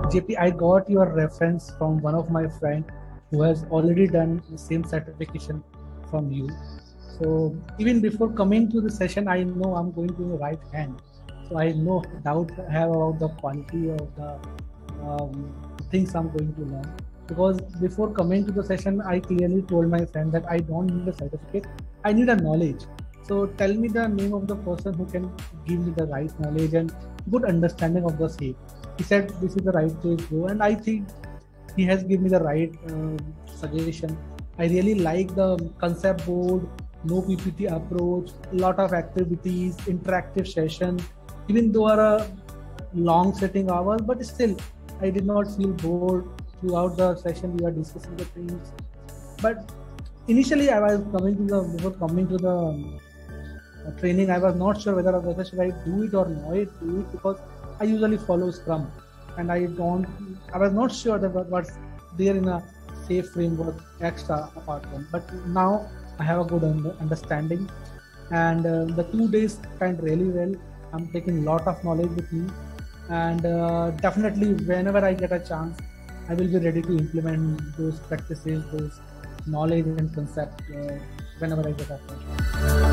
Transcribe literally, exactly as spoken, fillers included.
J P, I got your reference from one of my friend who has already done the same certification from you. So even before coming to the session, I know I'm going to the right hand. So I no doubt have about the quality of the um, things I'm going to learn. Because before coming to the session, I clearly told my friend that I don't need a certificate, I need a knowledge. So tell me the name of the person who can give me the right knowledge and good understanding of the same. He said this is the right place to go, and I think he has given me the right uh, suggestion. I really like the concept board, no P P T approach, lot of activities, interactive session. Even though are a long sitting hours, but still I did not feel bored throughout the session. We were discussing the things, but initially I was coming to the before coming to the um, uh, training. I was not sure whether whether should I do it or not do it because I usually follow Scrum, and I don't. I was not sure that what, what's there in a safe framework extra apart from. But now I have a good under, understanding, and uh, the two days went really well. I'm taking lot of knowledge with me, and uh, definitely whenever I get a chance, I will be ready to implement those practices, those knowledge and concept uh, whenever I get a chance.